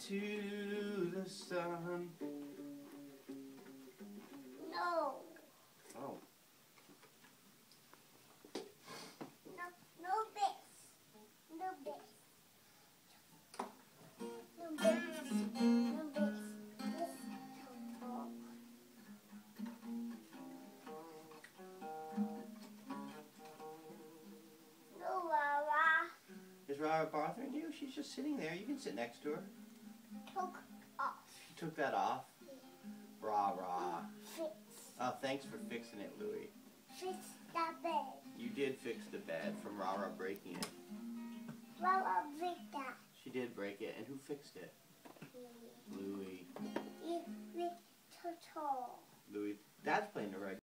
to the sun. No. Oh. No bits. No bits. No bits. No bits. This total. No, Rara. Is Rara bothering you? She's just sitting there. You can sit next to her. Took off. She took that off? Rara. Fix. Oh, thanks for fixing it, Louie. Fix the bed. You did fix the bed from Rara breaking it. Rara break that. She did break it. And who fixed it? Louie. Total. Louie. Dad's playing the right.